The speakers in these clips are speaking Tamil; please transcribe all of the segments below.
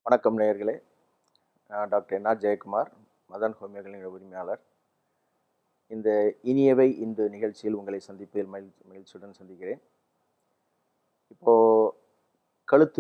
வணக்கம் நேயர்களே. நான் doctor Jayakumar, Madan homeo clinic உரிமையாளர். இந்த இனியவை இன்று நிகழ்ச்சியில் உங்களை சந்திப்பதில் மகிழ்ச்சியுடன் சந்திக்கிறேன். இப்போது கழுத்து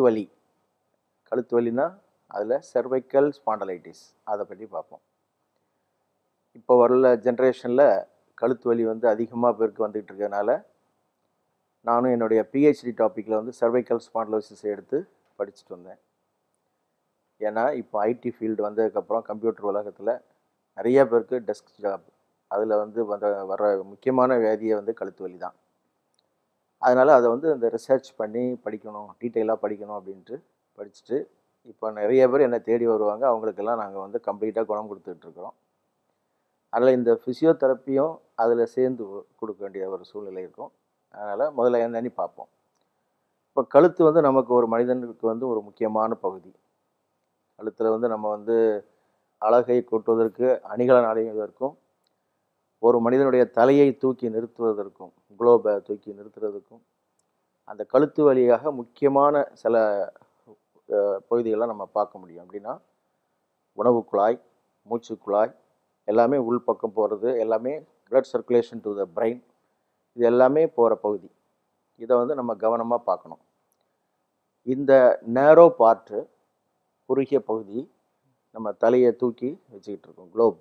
வலினா அதில் cervical spondylitis அதை பற்றி பார்ப்போம். இப்போ வரல ஜென்ரேஷனில் கழுத்து வலி அதிகமாக பேருக்கு வந்துகிட்டு இருக்கிறதுனால நானும் என்னுடைய PhD டாப்பிக்கில் cervical spondylosis எடுத்து படிச்சுட்டு வந்தேன். ஏன்னா இப்போ ஐடி ஃபீல்டு வந்ததுக்கப்புறம் கம்ப்யூட்டர் உலகத்தில் நிறைய பேருக்கு டெஸ்க் ஜாப் அதில் வர முக்கியமான வியாதியை கழுத்து வலி தான். அதனால் அதை அந்த ரிசர்ச் பண்ணி படிக்கணும், டீட்டெயிலாக படிக்கணும் அப்படின்ட்டு படிச்சுட்டு இப்போ நிறைய பேர் என்னை தேடி வருவாங்க. அவங்களுக்கெல்லாம் நாங்கள் கம்ப்ளீட்டாக குணம் கொடுத்துட்ருக்குறோம். அதில் இந்த ஃபிசியோதெரப்பியும் அதில் சேர்ந்து கொடுக்க வேண்டிய ஒரு சூழ்நிலை இருக்கும். அதனால் முதல்ல என்னன்னு பார்ப்போம். இப்போ கழுத்து நமக்கு ஒரு மனிதனுக்கு ஒரு முக்கியமான பகுதி. கழுத்தில் நம்ம அழகை கூட்டுவதற்கு, அணிகலன் அடைவதற்கும், ஒரு மனிதனுடைய தலையை தூக்கி நிறுத்துவதற்கும், குளோபை தூக்கி நிறுத்துறதுக்கும் அந்த கழுத்து வழியாக முக்கியமான சில பகுதிகளை நம்ம பார்க்க முடியும். அப்படின்னா உணவு குழாய், மூச்சு குழாய் எல்லாமே உள்பக்கம் போகிறது, எல்லாமே blood circulation to the brain, இது எல்லாமே போகிற பகுதி. இதை நம்ம கவனமாக பார்க்கணும். இந்த நேரோ பார்ட்டு, குறுகிய பகுதி, நம்ம தலையை தூக்கி வச்சுக்கிட்டு இருக்கோம், குளோப்.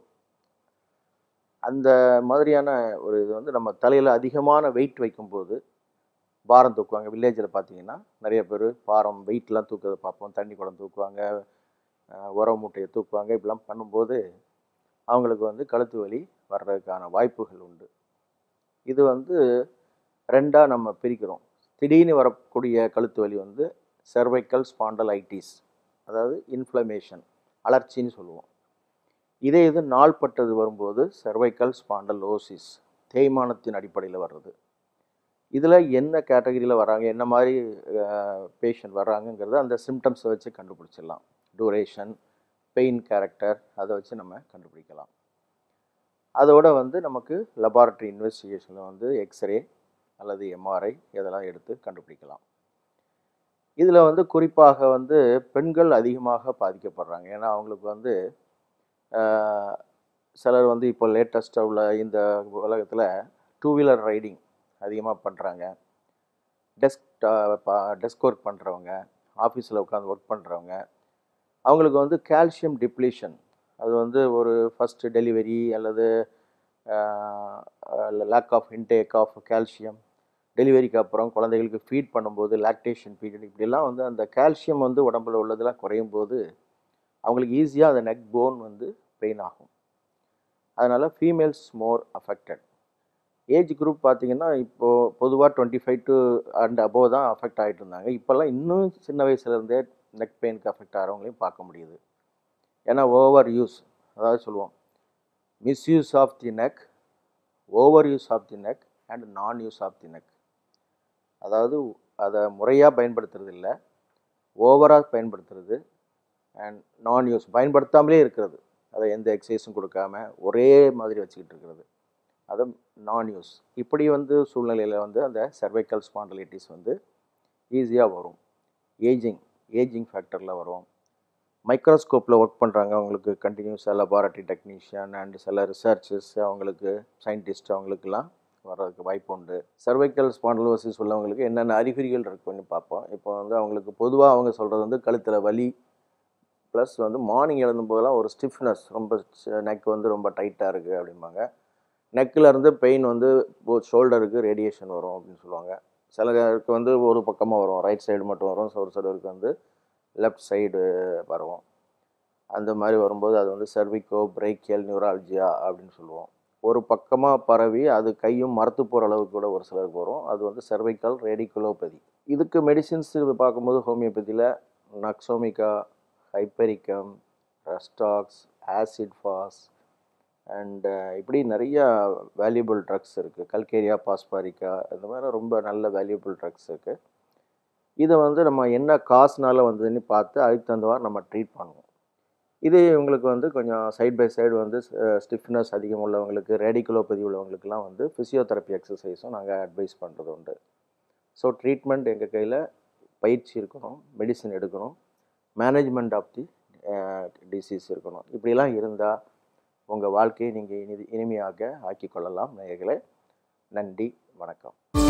அந்த மாதிரியான ஒரு இது நம்ம தலையில் அதிகமான வெயிட் வைக்கும்போது பாரம் தூக்குவாங்க. வில்லேஜில் பார்த்தீங்கன்னா நிறைய பேர் பாரம் வெயிட்லாம் தூக்குறதை பார்ப்போம். தண்ணி குடம் தூக்குவாங்க, உரம் மூட்டையை தூக்குவாங்க. இப்படிலாம் பண்ணும்போது அவங்களுக்கு கழுத்து வலி வர்றதுக்கான வாய்ப்புகள் உண்டு. இது ரெண்டாக நம்ம பிரிக்கிறோம். திடீர்னு வரக்கூடிய கழுத்து வலி cervical spondylitis, அதாவது இன்ஃப்ளமேஷன், அலர்ச்சின்னு சொல்லுவோம். இதே இது நாள்பட்டது வரும்போது cervical spondylosis, தேய்மானத்தின் அடிப்படையில் வர்றது. இதில் என்ன கேட்டகரியில் வராங்க, என்ன மாதிரி பேஷண்ட் வர்றாங்கங்கிறத அந்த சிம்டம்ஸை வச்சு கண்டுபிடிச்சிடலாம். டூரேஷன், பெயின் கேரக்டர், அதை வச்சு நம்ம கண்டுபிடிக்கலாம். அதோட நமக்கு லெபார்ட்டரி இன்வெஸ்டிகேஷனில் எக்ஸ்ரே அல்லது எம்ஆர்ஐ இதெல்லாம் எடுத்து கண்டுபிடிக்கலாம். இதில் குறிப்பாக பெண்கள் அதிகமாக பாதிக்கப்படுறாங்க. ஏன்னா அவங்களுக்கு சிலர் இப்போ லேட்டஸ்ட்டாக உள்ள இந்த உலகத்தில் 2 வீலர் ரைடிங் அதிகமாக பண்ணுறாங்க. டெஸ்க் ஒர்க் பண்ணுறவங்க, ஆஃபீஸில் உட்காந்து ஒர்க் பண்ணுறவங்க, அவங்களுக்கு கால்சியம் டிப்ளீஷன், அது ஒரு ஃபஸ்ட்டு டெலிவரி அல்லது lack of intake of calcium, டெலிவரிக்கு அப்புறம் குழந்தைகளுக்கு ஃபீட் பண்ணும்போது லாக்டேஷன் பீரியட், இப்படிலாம் அந்த கால்சியம் உடம்புல உள்ளதெல்லாம் குறையும் போது அவங்களுக்கு ஈஸியாக அந்த நெக் போன் பெயின் ஆகும். அதனால் females more affected. Age group பார்த்திங்கன்னா இப்போது பொதுவாக 25 to and above தான் அஃபெக்ட் ஆகிட்டு இருந்தாங்க. இப்போல்லாம் இன்னும் சின்ன வயசுலேருந்தே நெக் பெயினுக்கு அஃபெக்ட் ஆகிறவங்களையும் பார்க்க முடியுது. ஏன்னா ஓவர் யூஸ், அதாவது சொல்லுவோம் misuse of the neck, over use of the neck and non use of the neck. அதாவது அதை முறையாக பயன்படுத்துறது இல்லை, ஓவராக பயன்படுத்துறது, அண்ட் நான் யூஸ் பயன்படுத்தாமலே இருக்கிறது, அதை எந்த எக்ஸசைஸும் கொடுக்காம ஒரே மாதிரி வச்சுக்கிட்டு இருக்கிறது, அது நான் யூஸ். இப்படி சூழ்நிலையில் அந்த cervical spondylitis ஈஸியாக வரும். ஏஜிங் ஃபேக்டரில் வரும். மைக்ரோஸ்கோப்பில் ஒர்க் பண்ணுறாங்க அவங்களுக்கு கண்டினியூஸாக லெபார்ட்டரி டெக்னீஷியன் அண்ட் சில ரிசர்ச்சர்ஸ், அவங்களுக்கு சயின்டிஸ்ட், அவங்களுக்கெல்லாம் வர்றதுக்கு வாய்ப்பு உண்டு. cervical spondylosis உள்ளவங்களுக்கு என்னென்ன அறிகுறிகள் இருக்குன்னு பார்ப்போம். இப்போ அவங்களுக்கு பொதுவாக அவங்க சொல்கிறது கழுத்தில் வலி ப்ளஸ் மார்னிங் எழுந்தும்போதெல்லாம் ஒரு ஸ்டிஃப்னஸ், ரொம்ப நெக் ரொம்ப டைட்டாக இருக்குது அப்படிம்பாங்க. நெக்கில் இருந்து பெயின் ஷோல்டருக்கு ரேடியேஷன் வரும் அப்படின்னு சொல்லுவாங்க. சிலருக்கு ஒரு பக்கமாக வரும், ரைட் சைடு மட்டும் வரும். ஒரு சிலருக்கு லெஃப்ட் சைடு வரும். அந்த மாதிரி வரும்போது அது cervico brachial neuralgia அப்படின்னு சொல்லுவோம். ஒரு பக்கமாக பரவி அது கையும் மரத்து போகிற அளவுக்கு கூட ஒரு சிலருக்கு வரும். அது cervical radiculopathy. இதுக்கு மெடிசின்ஸ் பார்க்கும்போது ஹோமியோபதியில் நக்சோமிகா, ஹைப்பரிக்கம், ரெஸ்டாக்ஸ், ஆசிட் ஃபாஸ் அண்ட் இப்படி நிறையா வேல்யூபிள் ட்ரக்ஸ் இருக்குது. கல்கேரியா பாஸ்பாரிக்கா, இந்த மாதிரி ரொம்ப நல்ல வேல்யூபிள் ட்ரக்ஸ் இருக்குது. இதை நம்ம என்ன காசுனால வந்ததுன்னு பார்த்து அதுக்கு தகுந்தவாறு நம்ம ட்ரீட் பண்ணுவோம். இது இவங்களுக்கு கொஞ்சம் சைட் பை சைடு ஸ்டிஃப்னஸ் அதிகம் உள்ளவங்களுக்கு, ரேடிகுலோபதி உள்ளவங்களுக்குலாம் ஃபிசியோதெரப்பி எக்ஸசைஸும் நாங்கள் அட்வைஸ் பண்ணுறது உண்டு. ஸோ ட்ரீட்மெண்ட் எங்கள் கையில் பயிற்சி இருக்கணும், மெடிசன் எடுக்கணும், மேனேஜ்மெண்ட் ஆஃப் தி டிசீஸ் இருக்கணும். இப்படிலாம் இருந்தால் உங்கள் வாழ்க்கையை நீங்கள் இனிமையாக ஆக்கிக்கொள்ளலாம் நேயர்களே. நன்றி, வணக்கம்.